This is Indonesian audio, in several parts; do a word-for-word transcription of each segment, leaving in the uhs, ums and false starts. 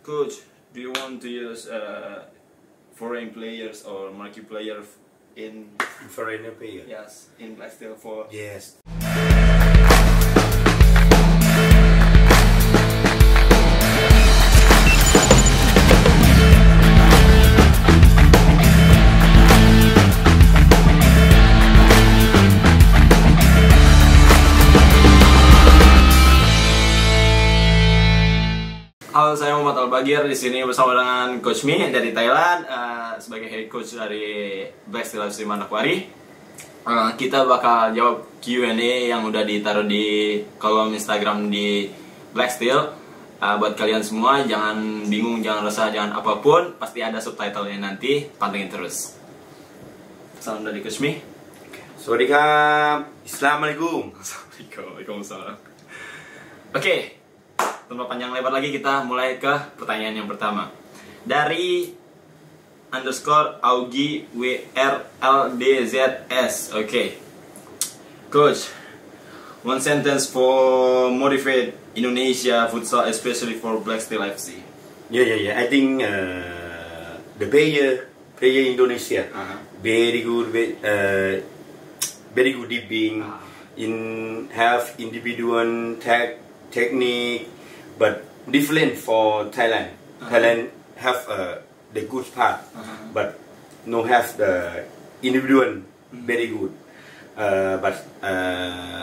Coach, do you want to use uh, foreign players or marquee players in foreign player? Yes, in Blacksteel for yes. Halo, saya Muhammad Al-Bagir di sini bersama dengan Coach Mi dari Thailand uh, sebagai head coach dari Blacksteel F C Manokwari. Uh, kita bakal jawab Q and A yang udah ditaruh di kolom Instagram di Blacksteel. Uh, buat kalian semua, jangan bingung, jangan resah, jangan apapun, pasti ada subtitlenya nanti, pantengin terus. Salam dari Coach Mi. Sawadikap. Assalamualaikum. Waalaikumsalam. Oke. Okay. Tanpa panjang lebar lagi, kita mulai ke pertanyaan yang pertama dari underscore Augie W R L D Z S. Oke, okay. Coach, one sentence for motivate Indonesia futsal, especially for Blacksteel F C. Yeah, yeah, yeah. I think uh, the player, player Indonesia, uh-huh. very good, uh, very good dipping, uh-huh. in have individual tech technique. But different for Thailand. Uh-huh. Thailand have uh, the good part, uh-huh. but no have the individual mm-hmm. very good. Uh, but uh,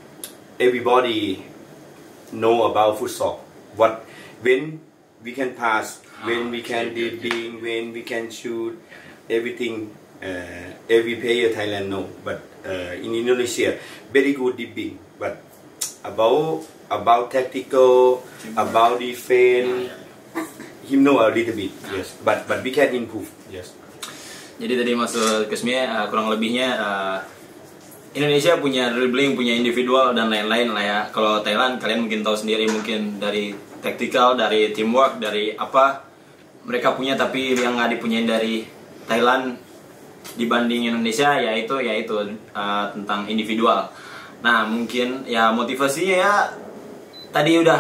everybody know about futsal. What when we can pass, uh-huh. when we can okay, dribbling, okay. when we can shoot, everything. Uh, every player Thailand know. But uh, in Indonesia, very good dribbling. But about about tactical, about defense, he know a little bit, yes. But but we can improve, yes. Jadi tadi maksud Kusmia uh, kurang lebihnya uh, Indonesia punya dribbling, punya individual dan lain-lain lah ya. Kalau Thailand kalian mungkin tahu sendiri, mungkin dari tactical, dari teamwork, dari apa mereka punya, tapi yang nggak dipunyain dari Thailand dibanding Indonesia yaitu yaitu uh, tentang individual. Nah mungkin ya motivasinya ya tadi udah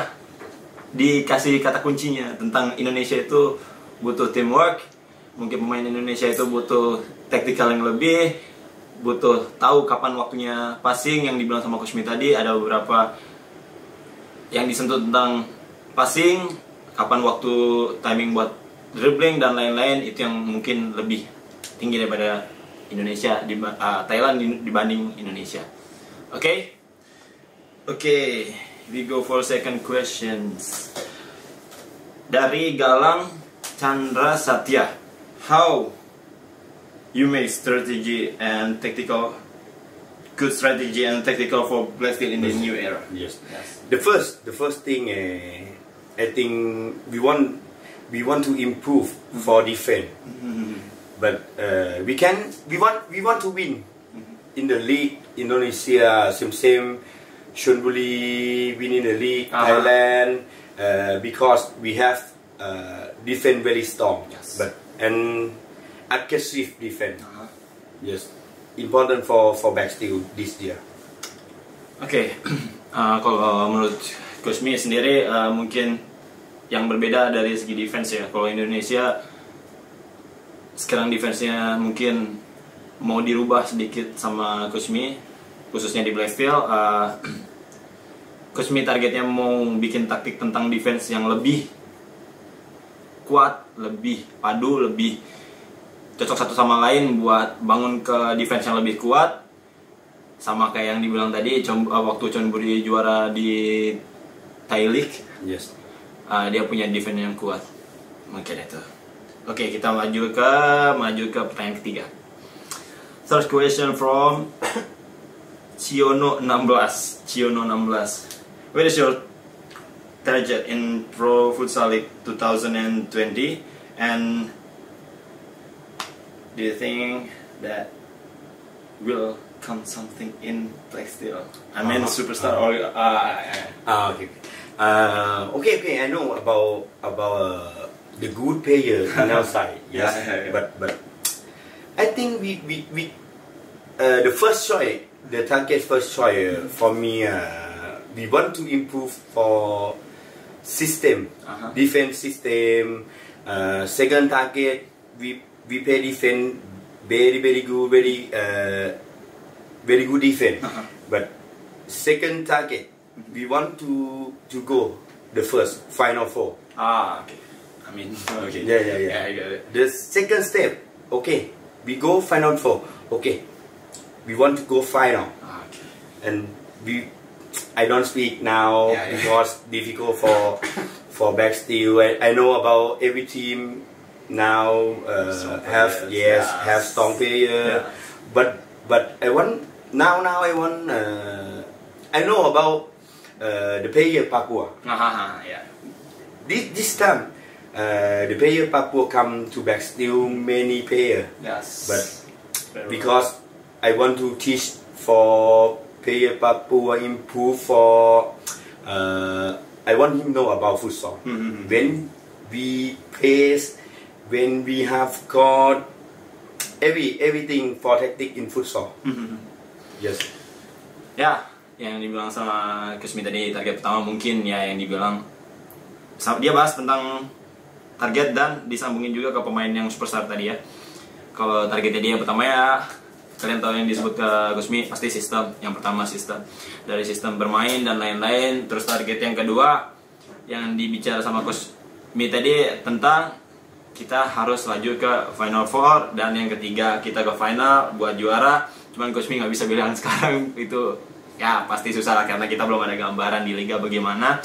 dikasih kata kuncinya tentang Indonesia itu butuh teamwork. Mungkin pemain Indonesia itu butuh tactical yang lebih, butuh tahu kapan waktunya passing yang dibilang sama Coach Mi tadi. Ada beberapa yang disentuh tentang passing, kapan waktu timing buat dribbling dan lain-lain. Itu yang mungkin lebih tinggi daripada Indonesia, di, uh, Thailand dibanding Indonesia. Oke, okay? Oke, okay, we go for second questions. Dari Galang Chandra Satya, how you make strategy and tactical, good strategy and tactical for Blacksteel in the new era? Yes. Yes. The first, the first thing, uh, I think we want, we want to improve mm-hmm. for defense, mm-hmm. but uh, we can, we want, we want to win. In the league, Indonesia, same same, Chonburi win in the league, uh-huh. Thailand, uh, because we have uh, defense very strong, yes. but and aggressive defense, uh-huh. yes, important for for Blacksteel this year. Oke, okay. uh, kalau menurut Coach Mi sendiri uh, mungkin yang berbeda dari segi defense ya. Kalau Indonesia sekarang defense-nya mungkin mau dirubah sedikit sama Coach Mi, khususnya di Blacksteel. uh, Coach Mi targetnya mau bikin taktik tentang defense yang lebih kuat, lebih padu, lebih cocok satu sama lain buat bangun ke defense yang lebih kuat. Sama kayak yang dibilang tadi, waktu Chonburi juara di Thai League, yes. uh, dia punya defense yang kuat. Mungkin itu. Oke, okay, kita maju ke maju ke pertanyaan ketiga. Third question from Ciono enam belas. Ciono enam belas. What is your target in Pro Futsal League twenty twenty? And do you think that will come something in Blacksteel? I mean, uh-huh. superstar uh-huh. or uh, uh, okay. Uh, okay, okay. I know about about uh, the good player on our side. Yes, yeah, yeah, yeah. but but. I think we we, we uh, the first choice, the target first choice uh, for me, uh, we want to improve for system, Uh-huh. defense system. Uh, second target, we we play defense very very good, very uh, very good defense. Uh-huh. But second target, we want to to go the first final four. Ah, okay. I mean, okay. Yeah, yeah, yeah. I get it. The second step, okay, we go final four. Okay, we want to go final, Ah, okay. and we. I don't speak now Yeah, yeah. because difficult for for back steel. I, I know about every team now uh, Strong have players, yes yes. have strong player, Yeah. but but I want now now I want uh, I know about uh, the player Papua. Ah, yeah. This this time uh, the player Papua come to back steel many player, Yes. but Very because I want to teach for player Papua improve for uh, I want him know about futsal. Mhm. When we pace, when we have got every everything for tactic in futsal. Mhm. Yes. Ya, yang dibilang sama Kusmi tadi, target pertama mungkin ya yang dibilang sa- dia bahas tentang target dan disambungin juga ke pemain yang superstar tadi ya. Kalau targetnya dia pertama ya kalian tahu yang disebut ke Kusmi pasti sistem. Yang pertama sistem, dari sistem bermain dan lain-lain. Terus target yang kedua yang dibicara sama Kusmi tadi tentang kita harus laju ke final four, dan yang ketiga kita ke final buat juara. Cuman Kusmi nggak bisa bilang sekarang itu ya pasti susah lah karena kita belum ada gambaran di liga bagaimana.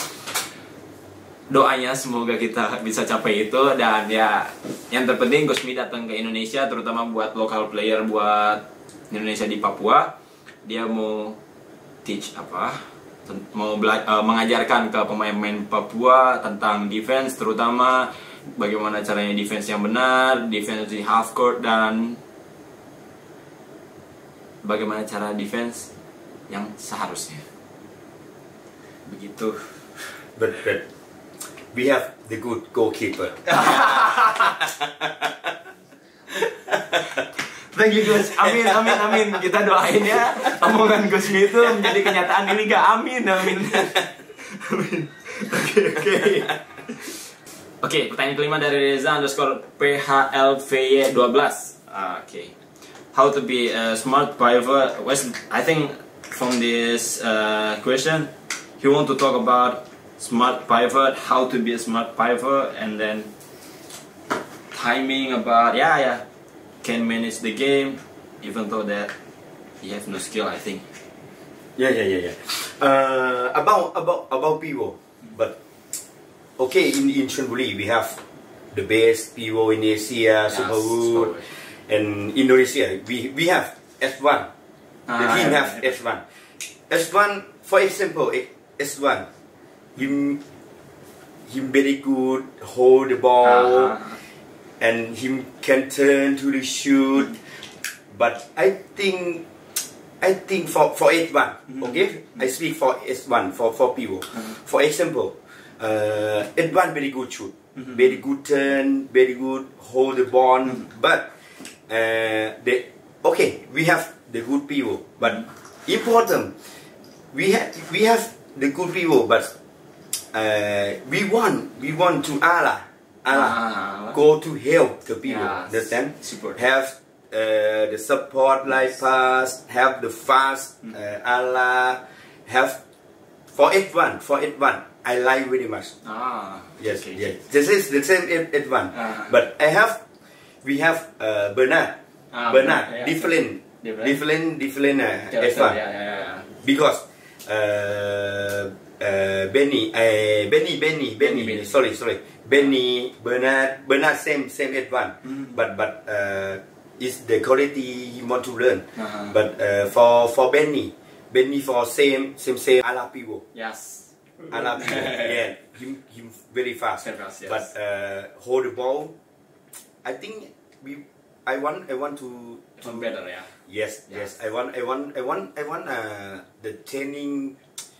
Doanya semoga kita bisa capai itu, dan ya yang terpenting Kusmi datang ke Indonesia terutama buat local player buat Indonesia di Papua. Dia mau teach apa? Mau bela- uh, mengajarkan ke pemain-pemain Papua tentang defense, terutama bagaimana caranya defense yang benar, defense di half court, dan bagaimana cara defense yang seharusnya. Begitu. But but we have the good goalkeeper. Thank you Gus. Amin, amin, amin. Kita doain ya omongan Kusmi itu menjadi kenyataan di liga. Amin, amin. Amin. Oke, oke. Oke, pertanyaan kelima dari Reza underscore P H L V Y dua belas. Oke. How to be a smart pivot? Wes, I think from this uh, question, he want to talk about smart pivot, how to be a smart pivot, and then timing about yeah, yeah. Can manage the game, even though that he have no skill, I think. Yeah, yeah, yeah, yeah. Uh, about about about Pivo, but okay, in in Chonburi we have the best Pivo in Asia, Superwood, and Indonesia. We we have S one. The Ah, team yeah, have yeah. S one. S one, for example, S one, him him very good hold the ball. Uh-huh. And him can turn to the shoot, but I think I think for for S one, Mm-hmm. okay, I speak for S one for for people. For example, uh, S one very good shoot, Mm-hmm. very good turn, very good hold the ball, but uh, the okay we have the good people, but important we have we have the good people, but uh, we want we want to Allah. Allah, Ah. go to help the people. Yes. Understand? Support. Have uh, the support like pass. Have the fast. Uh, Allah. Have for S one. For S one, I like very much. Ah, Yes, okay. yes. This is the same S one. Ah. But I have, we have uh, Bernard. Ah, Bernard, yeah. different, Different? different, different uh, Yeah, S one. yeah, yeah, yeah. Because uh, uh, Benny, uh, Benny, Benny, Benny, Benny. sorry, sorry, Benny, Bernard, Bernard, same, same S one, Mm. but but uh, is the quality he want to learn. Uh-huh. But uh, for for Benny, Benny for same, same, same, a la Pivo, Yes. a la Pivo, yeah, him, him very fast. Very fast, yes. But uh, hold the ball, I think we, I want, I want to, to Even better, yeah. Yes, yes. I want, I want, I want, I want uh, the training.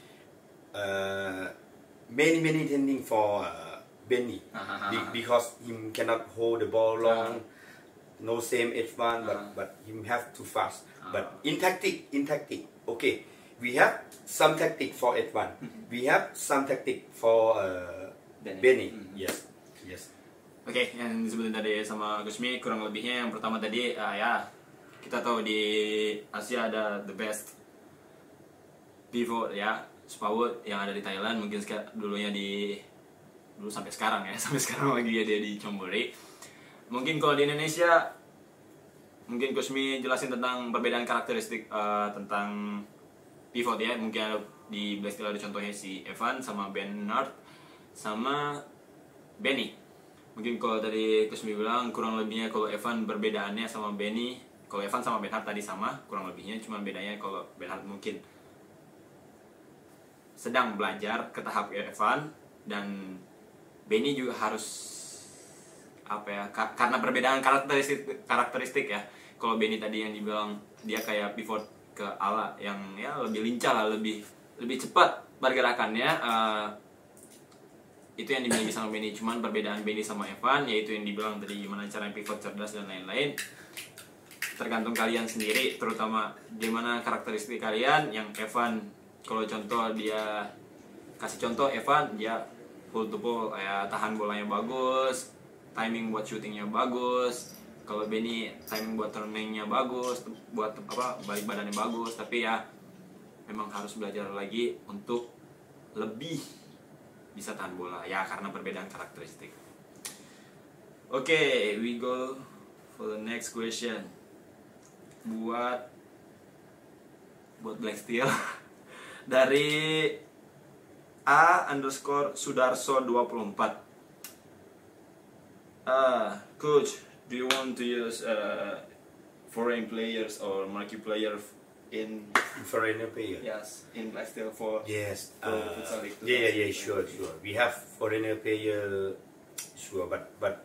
Uh, many, many training for uh, Benny Uh-huh. Be- because him cannot hold the ball long. Uh-huh. No same H one, but Uh-huh. but him have to fast. Uh-huh. But in tactic, in tactic, okay. We have some tactic for H one. We have some tactic for uh, Benny. Benny, Hmm. yes, yes. Oke, yang disebutin tadi sama Gusmi kurang lebihnya yang pertama tadi uh, ya kita tahu di Asia ada the best pivot ya, Spawut yang ada di Thailand, mungkin dulunya di dulu sampai sekarang ya, sampai sekarang lagi ya dia di Chonburi. Mungkin kalau di Indonesia mungkin Gusmi jelasin tentang perbedaan karakteristik uh, tentang pivot ya, mungkin ada di Black Steel ada contohnya si Evan sama Bernard sama Benny. Mungkin kalau tadi Kusmi bilang kurang lebihnya kalau Evan perbedaannya sama Benny, kalau Evan sama Bernard tadi sama kurang lebihnya, cuma bedanya kalau Bernard mungkin sedang belajar ke tahap Evan dan Benny juga harus apa ya, ka- karena perbedaan karakteristik karakteristik ya. Kalau Benny tadi yang dibilang dia kayak pivot ke ala yang ya lebih lincah lah, lebih lebih cepat pergerakannya. Uh, itu yang dimiliki sama Benny. Cuman perbedaan Benny sama Evan yaitu yang dibilang tadi gimana cara pivot cerdas dan lain-lain, tergantung kalian sendiri, terutama gimana karakteristik kalian. Yang Evan kalau contoh dia kasih contoh Evan dia full to full ya, tahan bolanya bagus, timing buat shootingnya bagus. Kalau Benny timing buat turningnya bagus, buat apa balik badannya bagus, tapi ya memang harus belajar lagi untuk lebih bisa tahan bola ya karena perbedaan karakteristik. Oke, okay, we go for the next question. Buat buat Black Steel dari A underscore Sudarso dua puluh empat. Uh, coach, do you want to use uh, foreign players or marquee players in Foreigner player. yes in Black Steel for Yes. for Uh, futsal league yeah, yeah, yeah, sure, sure. We have foreigner player, sure, but but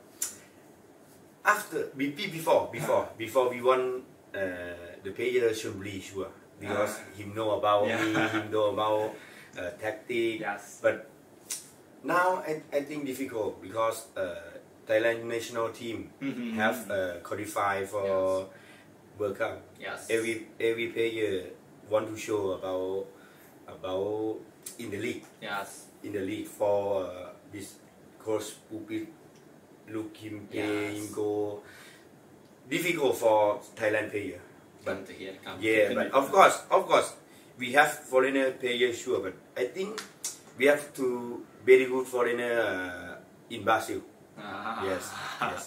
after be- be- before before before we want uh, the player should be sure because Ah. him know about Yeah. me, him know about uh, tactic. Yes. But now I, I think difficult because uh, Thailand national team Mhm. have uh, qualified for World Cup. Yes. Every every player want to show about about in the league yes in the league for uh, this coach pupil look him play him Yes. go difficult for Thailand player. come to here come Yeah, but of course, of course, we have foreigner players sure, but I think we have to very good foreigner uh, in Brazil. Ah. Yes, yes.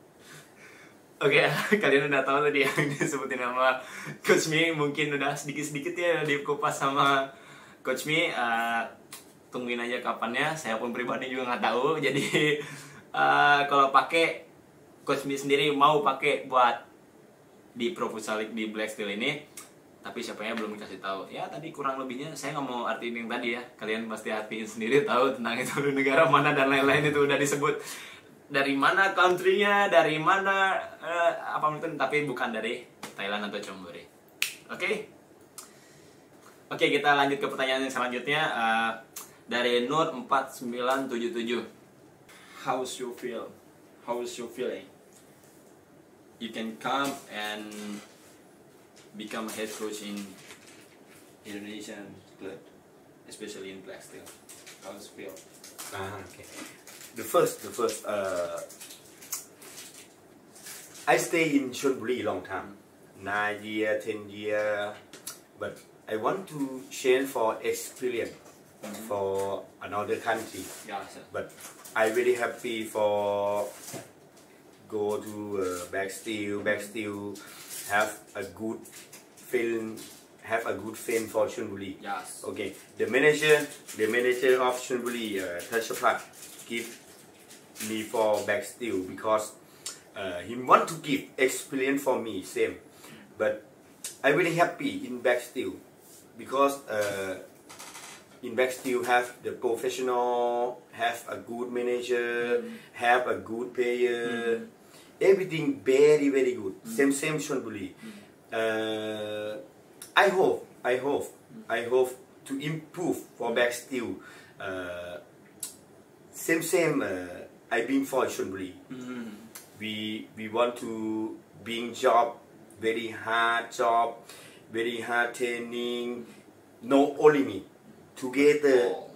Oke, kalian udah tahu tadi yang disebutin nama Coach Mi, mungkin udah sedikit-sedikit ya dikupas sama Coach Mi. Uh, tungguin aja kapannya, saya pun pribadi juga nggak tahu. Jadi uh, kalau pakai Coach Mi sendiri mau pakai buat di Pro Futsal League di Black Steel ini, tapi siapanya belum dikasih tahu. Ya tadi kurang lebihnya saya nggak mau artiin yang tadi ya. Kalian pasti artiin sendiri tahu tentang itu negara mana dan lain-lain itu udah disebut. Dari mana country-nya, dari mana uh, apa itu, tapi bukan dari Thailand atau Chonburi. Oke, okay? Oke okay, kita lanjut ke pertanyaan yang selanjutnya uh, dari Nur empat sembilan tujuh tujuh. How's you feel? How's you feeling? You can come and become a head coach in Indonesian club, especially in Black Steel. How's you feel? Ah, okay. The first, the first, uh, I stay in Chonburi long time, nine year, ten year, but I want to change for experience Mhm. for another country. Yeah, sir. But I really happy for go to uh, Black Steel, Black Steel have a good film, have a good film for Chonburi. Yes. Okay, the manager, the manager of Chonburi, uh, Tashapat, give me for Black Steel because uh, he want to give experience for me same, but I really happy in Black Steel because uh, in Black Steel have the professional, have a good manager, Mm. have a good player, everything very very good. Same same Chonburi. Uh, I hope, I hope, I hope to improve for Black Steel. Uh, same same. Uh, I been for Chonburi. Mm. We we want to being job very hard job, very hard training. No only me. Together Oh,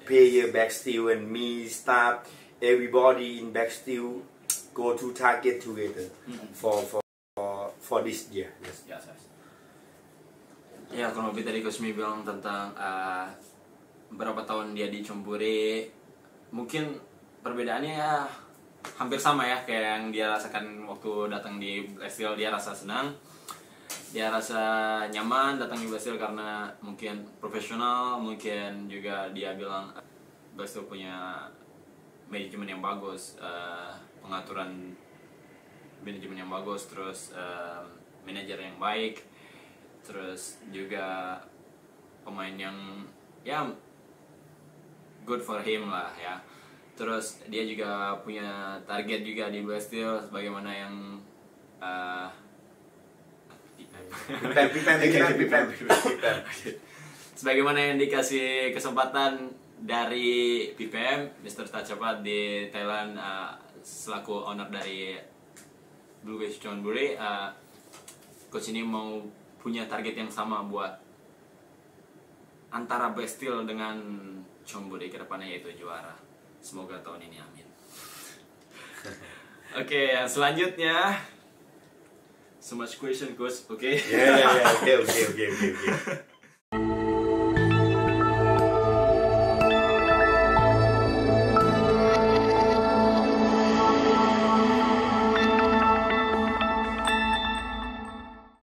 player backsteel and me staff, everybody in backsteel go to target together mm-hmm. for for for this year. Yes. Yes, yes. Ya, kalau lebih tadi Kusmi bilang tentang uh, berapa tahun dia di Chonburi, mungkin perbedaannya ya hampir sama ya kayak yang dia rasakan waktu datang di Brazil. Dia rasa senang, dia rasa nyaman datang di Brazil karena mungkin profesional, mungkin juga dia bilang Brazil punya manajemen yang bagus, uh, pengaturan manajemen yang bagus, terus uh, manajer yang baik, terus juga pemain yang ya good for him lah ya. Terus dia juga punya target juga di Brazil sebagaimana yang uh, sebagaimana yang dikasih kesempatan dari P P M, Mister Tachapat di Thailand uh, selaku owner dari Blue Wave Chonburi. uh, Coach ini mau punya target yang sama buat antara Brazil dengan Chonburi ke depannya, yaitu juara. Semoga tahun ini, amin. Oke, okay, yang selanjutnya so much question, Coach. Oke. Okay? Ya, ya, ya. Oke, oke, oke, oke.